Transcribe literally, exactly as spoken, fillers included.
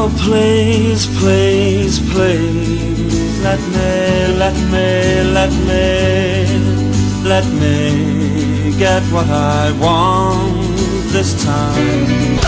Oh, please, please, please, let me, let me, let me, let me get what I want this time.